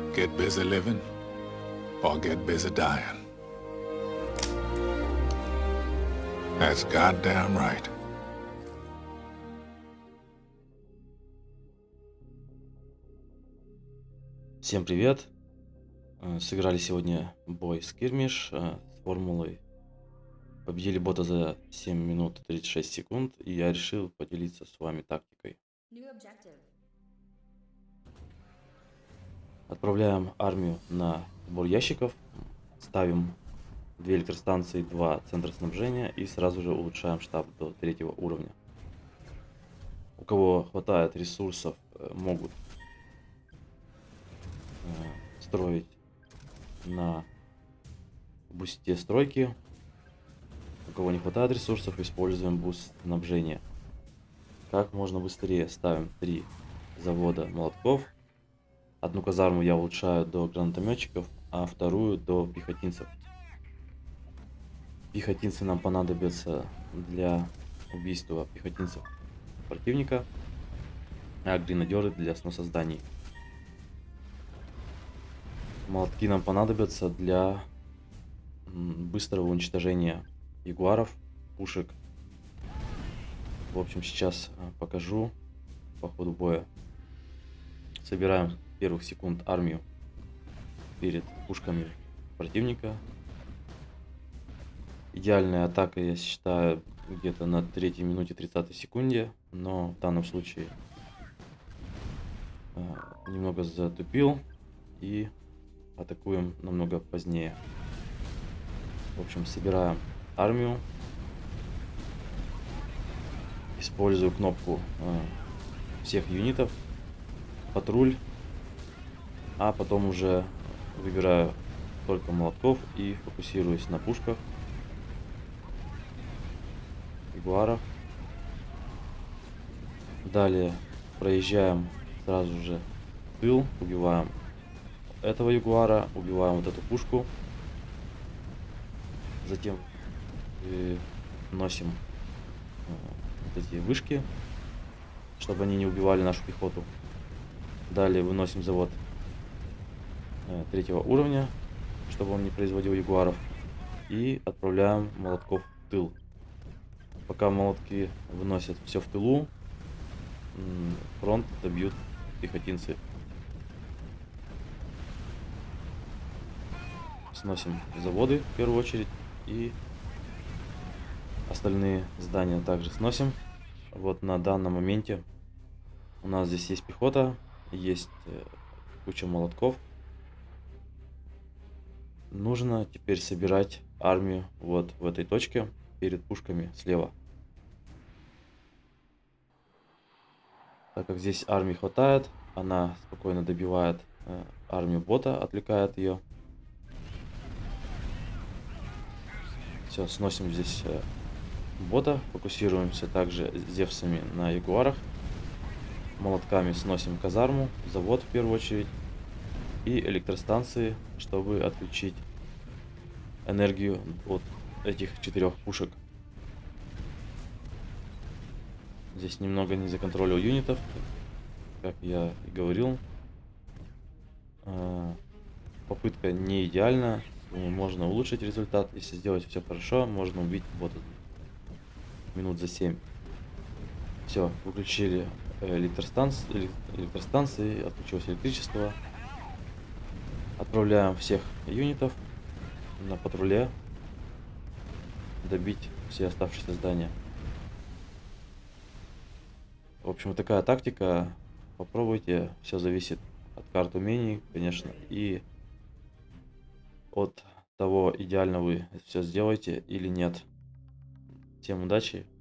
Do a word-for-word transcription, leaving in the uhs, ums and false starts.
Get busy living or get busy dying. That's goddamn right. Всем привет! Сыграли сегодня бой скирмиш с формулой. Победили бота за семь минут тридцать шесть секунд, и я решил поделиться с вами тактикой. Отправляем армию на сбор ящиков, ставим две электростанции, два центра снабжения и сразу же улучшаем штаб до третьего уровня. У кого хватает ресурсов, могут строить на бусте стройки. У кого не хватает ресурсов, используем буст снабжения. Как можно быстрее ставим три завода молотков. Одну казарму я улучшаю до гранатометчиков, а вторую до пехотинцев. Пехотинцы нам понадобятся для убийства пехотинцев противника, а гренадеры для сноса зданий. Молотки нам понадобятся для быстрого уничтожения ягуаров, пушек. В общем, сейчас покажу по ходу боя. Собираем с первых секунд армию перед пушками противника. Идеальная атака, я считаю, где-то на третьей минуте тридцатой секунде, но в данном случае э, немного затупил и атакуем намного позднее. В общем, собираем армию. Использую кнопку э, всех юнитов, патруль, а потом уже выбираю только молотков и фокусируюсь на пушках, ягуарах. Далее проезжаем сразу же в тыл, убиваем этого ягуара, убиваем вот эту пушку. Затем носим вот эти вышки, чтобы они не убивали нашу пехоту. Далее выносим завод третьего уровня, чтобы он не производил ягуаров. И отправляем молотков в тыл. Пока молотки выносят все в тылу, фронт добьют пехотинцы. Сносим заводы в первую очередь и остальные здания также сносим. Вот на данном моменте у нас здесь есть пехота, есть куча молотков. Нужно теперь собирать армию вот в этой точке перед пушками слева. Так как здесь армии хватает, она спокойно добивает армию бота, отвлекает ее. Все, сносим здесь бота, фокусируемся также зевсами на ягуарах. Молотками сносим казарму, завод в первую очередь и электростанции, чтобы отключить энергию от этих четырех пушек. Здесь немного не законтролил юнитов, как я и говорил. Попытка не идеальна. Можно улучшить результат, если сделать все хорошо, можно убить бота минут за семь. Все, выключили электростанции, электростанции, отключилось электричество. Отправляем всех юнитов на патруле добить все оставшиеся здания. В общем, такая тактика. Попробуйте, все зависит от карт умений, конечно, и от того, идеально вы все сделаете или нет. Всем удачи!